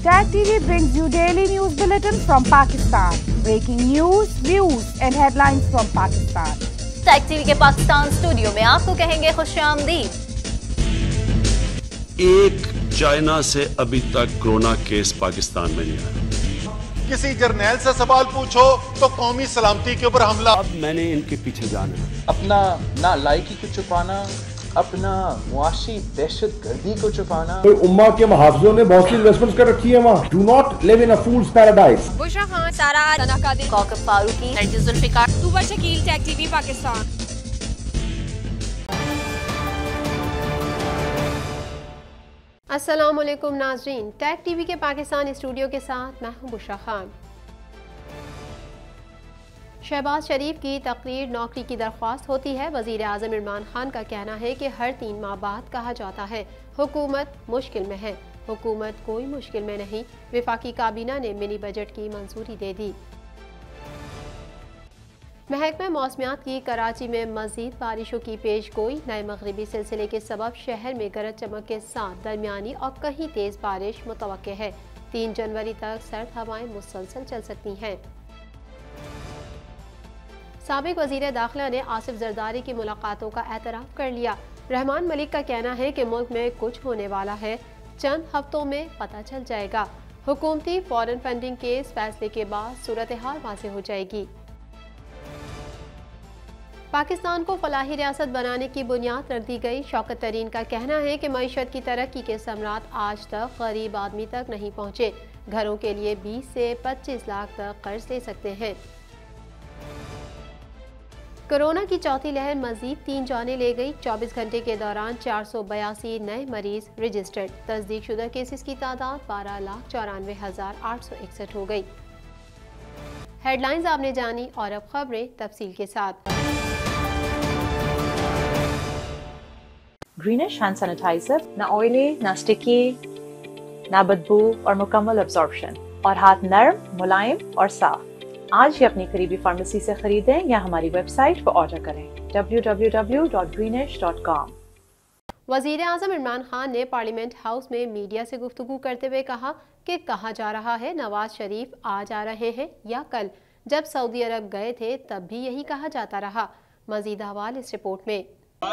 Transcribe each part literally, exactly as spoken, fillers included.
Tag T V brings you daily news bulletin from Pakistan. Breaking news, views and headlines from Pakistan. Tag T V के Pakistan studio में आपको कहेंगे खुशामदीद। एक China से अभी तक कोरोना केस पाकिस्तान में नहीं आया। किसी जर्नैल से सवाल पूछो तो कौमी सलामती के ऊपर हमला। अब मैंने इनके पीछे जाना है। अपना ना लायकी को छुपाना, अपना मुआशी दहशत गर्दी को छुपाना। तो उम्मा के मुहाफिजों ने बहुत सी इन्वेस्टमेंट्स कर रखी है वहाँ। Do not live in a fool's paradise. Bushra Khan, Sara Sana Qadri, Kaukab Farooqi, Nargis Zulfiqar, Tooba Shakeel, Tag TV Pakistan. अस्सलाम वालेकुम नाजरीन, टैग टीवी के पाकिस्तान स्टूडियो के साथ मैं हूँ बुशरा खान। शहबाज शरीफ की तकरीर नौकरी की दरख्वास्त होती है। वज़ीर आज़म इमरान खान का कहना है कि हर तीन माह बाद कहा जाता है हुकूमत मुश्किल में है। हुकूमत कोई मुश्किल में नहीं। वफाकी काबीना ने मिनी बजट की मंजूरी दे दी। महकमा मौसमियात की कराची में मज़ीद बारिशों की पेश गोई। नए मगरबी सिलसिले के सबब शहर में गरज चमक के साथ दरमियानी और कहीं तेज़ बारिश मुतवक्के है। तीन जनवरी तक सर्द हवाएं मुसलसल चल सकती हैं। साबिक वज़ीर दाखिला ने आसिफ जरदारी की मुलाकातों का एतराफ़ कर लिया। रहमान मलिक का कहना है कि मुल्क में कुछ होने वाला है, चंद हफ्तों में पता चल जाएगा। हुकूमती फॉरेन फंडिंग के इस फैसले के बाद सूरत हाल वाज़ेह हो जाएगी। पाकिस्तान को फलाही रियासत बनाने की बुनियाद रख दी गई। शौकत तरीन का कहना है कि मईशत की तरक्की के समरात आज तक गरीब आदमी तक नहीं पहुँचे। घरों के लिए बीस से पच्चीस लाख तक कर्ज ले सकते हैं। कोरोना की चौथी लहर मजीद तीन जानें ले गई। चौबीस घंटे के दौरान चार सौ बयासी नए मरीज रजिस्टर्ड। तस्दीक शुदा केसेस की तादाद बारह लाख चौरानवे हजार आठ सौ इकसठ हो गई। हेडलाइंस आपने जानी और अब खबरें तफसील के साथ। ग्रीनिश हैंड सैनिटाइजर ना ऑयली ना स्टिकी ना बदबू और मुकम्मल अब्जॉर्प्शन और हाथ नर्म मुलायम और साफ। आज ही अपनी करीबी फार्मेसी से खरीदें या हमारी वेबसाइट पर ऑर्डर करें W W W dot Greenish dot com. वज़ीर आज़म इमरान खान ने पार्लियामेंट हाउस में मीडिया से गुफ्तगू करते हुए कहा कि कहा जा रहा है नवाज शरीफ आज आ रहे हैं या कल। जब सऊदी अरब गए थे तब भी यही कहा जाता रहा। मज़ीद हवाले इस रिपोर्ट में।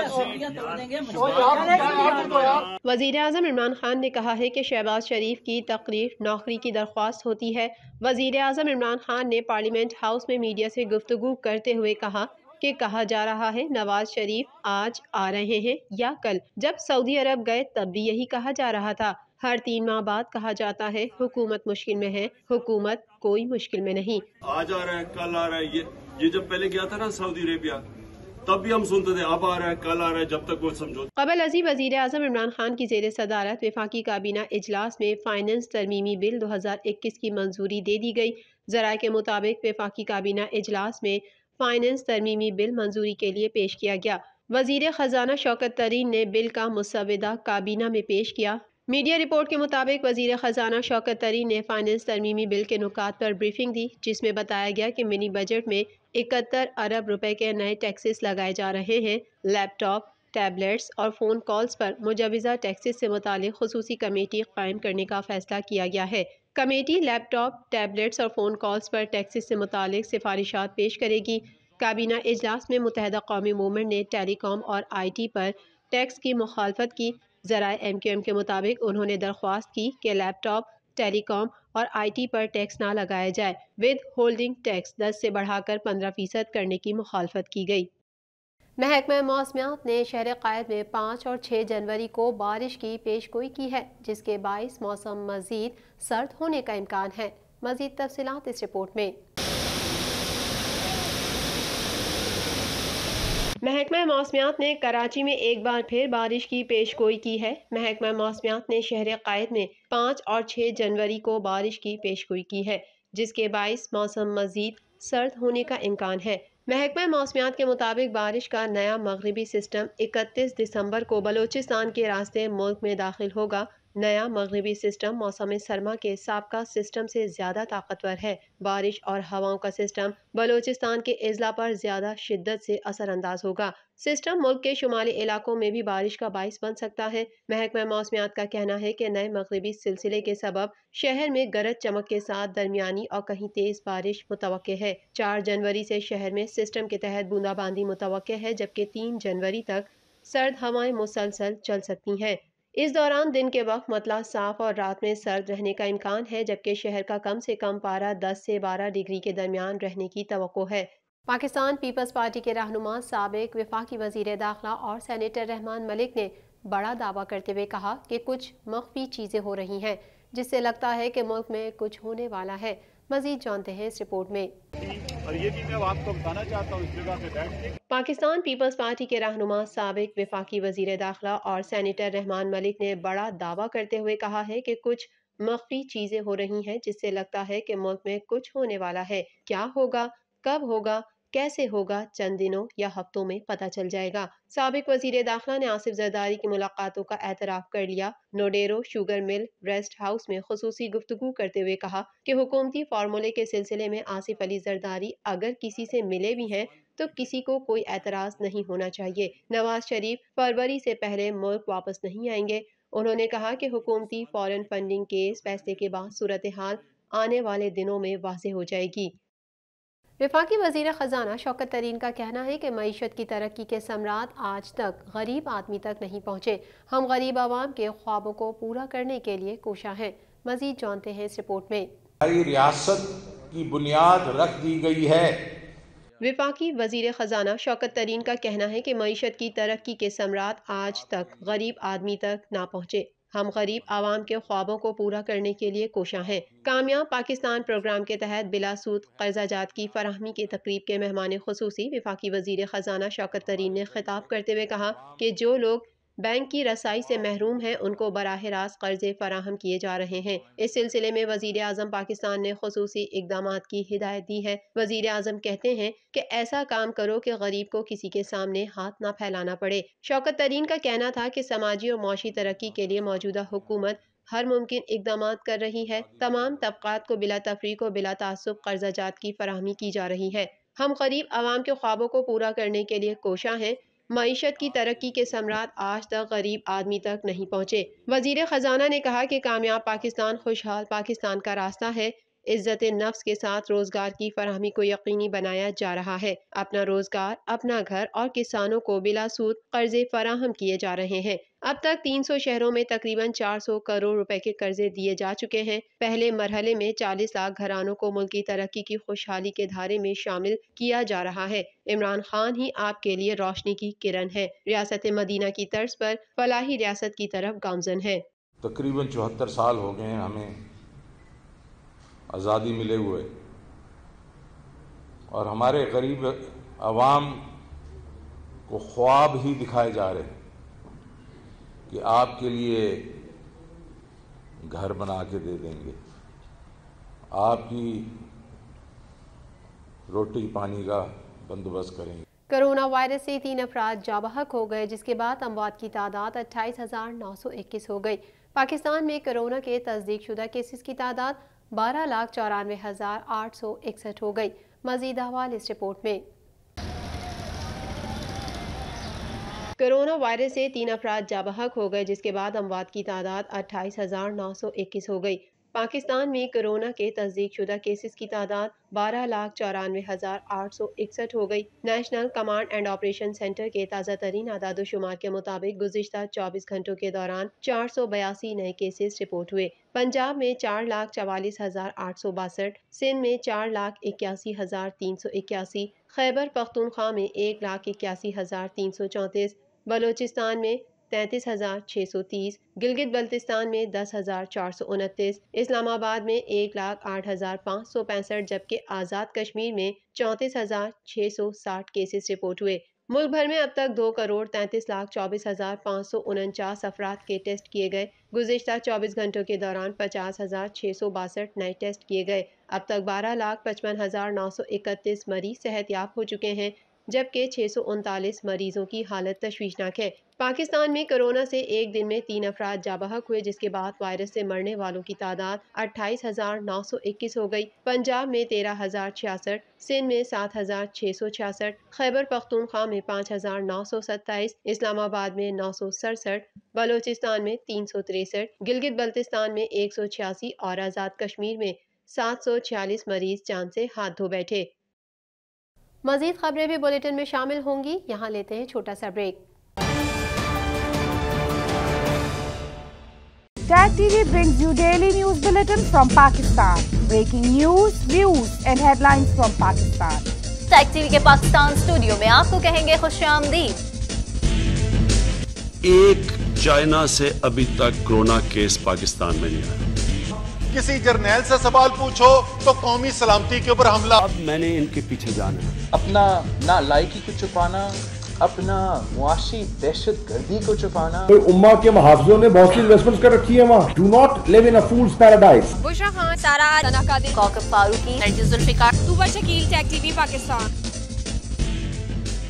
वज़ीर आज़म इमरान खान ने कहा है कि शहबाज शरीफ की तकरीर नौकरी की दरख्वास्त होती है। वज़ीर आज़म इमरान खान ने पार्लियामेंट हाउस में मीडिया से गुफ्तगू करते हुए कहा कि कहा जा रहा है नवाज शरीफ आज आ रहे हैं या कल। जब सऊदी अरब गए तब भी यही कहा जा रहा था। हर तीन माह बाद कहा जाता है हुकूमत मुश्किल में है। हुकूमत कोई मुश्किल में नहीं। आज आ रहा है, कल आ रहा है। ये ये जब पहले गया था ना सऊदी अरेबिया, तब भी हम सुनते थे अब आ रहा है, कल आ रहा है, जब तक वो समझो। कबल अजी वज़ीर आज़म इमरान खान की ज़ेर सदारत वफाकी काबीना इजलास में फाइनेंस तरमीमी बिल दो हज़ार इक्कीस की मंजूरी दे दी गई। ज़राए के मुताबिक वफाकी काबीना इजलास में फाइनेंस तरमीमी बिल मंजूरी के लिए पेश किया गया। वज़ीर ख़जाना शौकत तरीन ने बिल का मुसवदा काबीना में पेश किया। मीडिया रिपोर्ट के मुताबिक वज़ीर ख़जाना शौकत तरीन ने फाइनेंस तरमीमी बिल के नुकात पर ब्रीफिंग दी, जिसमें बताया गया कि मिनी बजट में इकहत्तर अरब रुपए के नए टैक्सेस लगाए जा रहे हैं। लैपटॉप, टैबलेट्स और फ़ोन कॉल्स पर मुजवज़ा टैक्सेस से मुतालिक खुसूसी कमेटी कायम करने का फैसला किया गया है। कमेटी लैपटॉप, टैबलेट्स और फ़ोन कॉल्स पर टैक्सेस से मुतालिक सिफारिशात पेश करेगी। काबीना इजलास में मुत्तहदा कौमी मूवमेंट ने टेलीकॉम और आई टी पर टैक्स की मुखालफत की। ज़राए एम क्यू एम के मुताबिक उन्होंने दरख्वास्त की कि लैपटॉप, टेलीकॉम और आई टी पर टैक्स ना लगाया जाए। विद होल्डिंग टैक्स दस से बढ़ाकर पंद्रह फीसद करने की मुखालफत की गई। महकमा मौसमियात ने शहर कायद में पाँच और छः जनवरी को बारिश की पेशगोई की है, जिसके बाइस मौसम मज़ीद सर्द होने का इम्कान है। मज़ीद तफसीलात इस रिपोर्ट में। महकमा मौसमियात ने कराची में एक बार फिर बारिश की पेशगोई की है। महकमा मौसमियात ने शहर कायद में पाँच और छः जनवरी को बारिश की पेशगोई की है, जिसके बाइस मौसम मज़ीद सर्द होने का इम्कान है। महकमा मौसमियात के मुताबिक बारिश का नया मगरबी सिस्टम इकतीस दिसंबर को बलूचिस्तान के रास्ते मुल्क में दाखिल होगा। نیا مغربی سسٹم موسم سرما کے سابقہ سسٹم سے زیادہ طاقتور ہے۔ بارش اور ہواؤں کا سسٹم بلوچستان کے اضلاع پر زیادہ شدت سے اثر انداز ہوگا۔ سسٹم ملک کے شمالی علاقوں میں بھی بارش کا باعث بن سکتا ہے۔ محکمہ موسمیات کا کہنا ہے کہ نئے مغربی سلسلے کے سبب شہر میں گرج چمک کے ساتھ درمیانی اور کہیں تیز بارش متوقع ہے۔ چار جنوری سے شہر میں سسٹم کے تحت بوندا باندی متوقع ہے، جبکہ تین جنوری تک سرد ہوائیں مسلسل چل سکتی ہیں۔ اس دوران دن کے وقت مطلع صاف اور رات میں سرد رہنے کا امکان ہے، جبکہ شہر کا کم سے کم پارہ دس سے بارہ ڈگری کے درمیان رہنے کی توقع ہے۔ پاکستان پیپلز پارٹی کے رہنما سابق وفاقی وزیر داخلہ اور سینیٹر رحمان ملک نے بڑا دعویٰ کرتے ہوئے کہا کہ کچھ مخفی چیزیں ہو رہی ہیں، جس سے لگتا ہے کہ ملک میں کچھ ہونے والا ہے۔ مزید جانتے ہیں اس رپورٹ میں۔ اور یہ بھی میں آپ کو بتانا چاہتا ہوں اس جگہ پہ بیٹھ کے پاکستان پیپلز پارٹی کے رہنما سابق وفاقی وزیر داخلہ اور سینیٹر رحمان ملک نے بڑا دعویٰ کرتے ہوئے کہا ہے کہ کچھ مخفی چیزیں ہو رہی ہیں، جس سے لگتا ہے کہ ملک میں کچھ ہونے والا ہے۔ کیا ہوگا، کب ہوگا، کیسے ہوگا، چند دنوں یا ہفتوں میں پتہ چل جائے گا۔ سابق وزیر داخلہ نے آصف زرداری کی ملاقاتوں کا اعتراف کر لیا۔ Naudero sugar mill rest house میں خصوصی گفتگو کرتے ہوئے کہا کہ حکومتی فارمولے کے سلسلے میں آصف علی زرداری اگر کسی سے ملے بھی ہیں تو کسی کو کوئی اعتراض نہیں ہونا چاہیے۔ نواز شریف فروری سے پہلے ملک واپس نہیں آئیں گے۔ انہوں نے کہا کہ حکومتی فارن فنڈنگ کے اس فیصلے کے بعد صورتحال آنے والے دنوں میں واضح ہو جائے گی۔ وفاقی وزیر خزانہ شوکت ترین کا کہنا ہے کہ معیشت کی ترقی کے ثمرات آج تک غریب آدمی تک نہیں پہنچے۔ ہم غریب عوام کے خوابوں کو پورا کرنے کے لیے کوشاں ہیں۔ مزید جانتے ہیں اس رپورٹ میں۔ ہماری ریاست کی بنیاد رکھ دی گئی ہے۔ وفاقی وزیر خزانہ شوکت ترین کا کہنا ہے کہ معیشت کی ترقی کے ثمرات آج تک غریب آدمی تک نہ پہنچے۔ ہم غریب عوام کے خوابوں کو پورا کرنے کے لیے کوشاں ہیں۔ کامیاب پاکستان پروگرام کے تحت بلا سود قرضہ جات کی فراہمی کی تقریب کے مہمان خصوصی وفاقی وزیر خزانہ شوکت ترین نے خطاب کرتے ہوئے کہا کہ جو لوگ بینک کی رسائی سے محروم ہیں ان کو براہ راست قرضے فراہم کیے جا رہے ہیں۔ اس سلسلے میں وزیر اعظم پاکستان نے خصوصی اقدامات کی ہدایت دی ہے۔ وزیر اعظم کہتے ہیں کہ ایسا کام کرو کہ غریب کو کسی کے سامنے ہاتھ نہ پھیلانا پڑے۔ شوکت ترین کا کہنا تھا کہ سماجی اور معاشی ترقی کے لیے موجودہ حکومت ہر ممکن اقدامات کر رہی ہے۔ تمام طبقات کو بلا تفریق و بلا تعصب قرضہ جات کی فراہمی کی جا رہی ہے۔ ہم غریب عوام کے خوابوں کو پورا کرنے کے لیے کوشاں ہیں۔ معیشت کی ترقی کے ثمرات آج تک غریب آدمی تک نہیں پہنچے۔ وزیر خزانہ نے کہا کہ کامیاب پاکستان خوشحال پاکستان کا راستہ ہے۔ عزت نفس کے ساتھ روزگار کی فراہمی کو یقینی بنایا جا رہا ہے۔ اپنا روزگار، اپنا گھر اور کسانوں کو بلا سود قرضے فراہم کیے جا رہے ہیں۔ اب تک تین سو شہروں میں تقریباً چار سو کروڑ روپے کے قرضے دیے جا چکے ہیں۔ پہلے مرحلے میں چالیس لاکھ گھرانوں کو ملکی ترقی کی خوشحالی کے دھارے میں شامل کیا جا رہا ہے۔ عمران خان ہی آپ کے لیے روشنی کی کرن ہے۔ ریاست مدینہ کی طرز پر فلاحی ریاست کی طرف گامزن ہے۔ تقریباً چوہتر سال ہو گئے ہیں ہمیں آزادی ملے ہوئے، اور ہمارے غریب عوام کو خواب ہی دکھائے جا رہے ہیں کہ آپ کے لیے گھر بنا کے دے دیں گے، آپ کی روٹی پانی کا بندوبست کریں گے۔ کرونا وائرس سے تین افراد جاں بحق ہو گئے، جس کے بعد اموات کی تعداد اٹھائیس ہزار نو سو اکیس ہو گئی۔ پاکستان میں کرونا کے تصدیق شدہ کیسز کی تعداد بارہ لاکھ چورانوے ہزار آٹھ سو اکسٹھ ہو گئی۔ مزید احوال اس رپورٹ میں۔ کرونا وائرس سے تین افراد جاں بحق ہو گئے، جس کے بعد اموات کی تعداد اٹھائیس ہزار نو سو اکیس ہو گئی۔ پاکستان میں کرونا کے تصدیق شدہ کیسز کی تعداد بارہ لاکھ چورانوے ہزار آٹھ سو اکسٹھ ہو گئی۔ National command and operation centre کے تازہ ترین اعداد و شمار کے مطابق گزشتہ چوبیس گھنٹوں کے دوران چار سو بیاسی نئے کیسز رپورٹ ہوئے۔ پنجاب میں چار لاکھ چوالیس ہزار آٹھ سو باسٹھ، سندھ میں چار لاکھ اکیاسی ہزار تین سو اکیاسی، خیبر پختونخوا میں ایک لاکھ اکیاسی ہزار تین سو چونتیس، بلوچستان میں تینتیس ہزار چھ سو تیس، گلگت بلتستان میں دس ہزار چار سو انتیس، اسلام آباد میں ایک لاکھ آٹھ ہزار پانچ سو پینسٹھ، جبکہ آزاد کشمیر میں چونتیس ہزار چھ سو ساٹھ کیسز رپورٹ ہوئے۔ ملک بھر میں اب تک دو کروڑ تینتیس لاکھ چوبیس ہزار پانچ سو انچاس افراد کے ٹیسٹ کیے گئے۔ گزشتہ چوبیس گھنٹوں کے دوران پچاس ہزار چھ سو باسٹھ نئے ٹیسٹ کیے گئے۔ اب تک بارہ لاکھ پچپن ہزار نو سو اکتیس مریض صحت یاب ہو چکے ہیں۔ جبکہ چھ سو انتالیس مریضوں کی حالت تشویشناک ہے۔ پاکستان میں کرونا سے ایک دن میں تین افراد جاں بحق ہوئے، جس کے بعد وائرس سے مرنے والوں کی تعداد اٹھائیس ہزار نو سو اکیس ہو گئی۔ پنجاب میں تیرہ ہزار چھیاسٹھ، سندھ میں سات ہزار چھ سو چھیاسٹھ، خیبر پختونخوا میں پانچ ہزار نو سو ستائیس، اسلام آباد میں نو سو سڑسٹھ، بلوچستان میں تین سو تریسٹھ، گلگت بلتستان میں ایک سو چھیاسی اور آزاد کشمیر میں سات سو چھیالیس مریض جان سے ہاتھ دھو بیٹھے۔ مزید خبریں بھی بلیٹن میں شامل ہوں گی، یہاں لیتے ہیں چھوٹا سا break. Tag T V brings you daily news bulletin from Pakistan. Breaking news, views and headlines from Pakistan. Tag T V کے پاکستان اسٹوڈیو میں آپ کو کہیں گے خوش آمدید۔ ایک چائنا سے ابھی تک کورونا کیس پاکستان میں نہیں آیا۔ کسی جرنیل سے سوال پوچھو تو قومی سلامتی کے اوپر حملہ۔ اب میں نے ان کے پیچھے جانا ہے۔ اپنا نالائکی کو چھپانا، اپنا معاشی دہشت گردی کو چھپانا۔ امہ کے محافظوں نے بہت سی انویسٹمنٹ کر رکھی ہے وہاں۔ Do not live in a fool's paradise. Bushra Khan, Sara Sana Qadri, Kaukab Farooqi, Nargis Zulfiqar, Tooba Shakeel, Tag TV وی پاکستان۔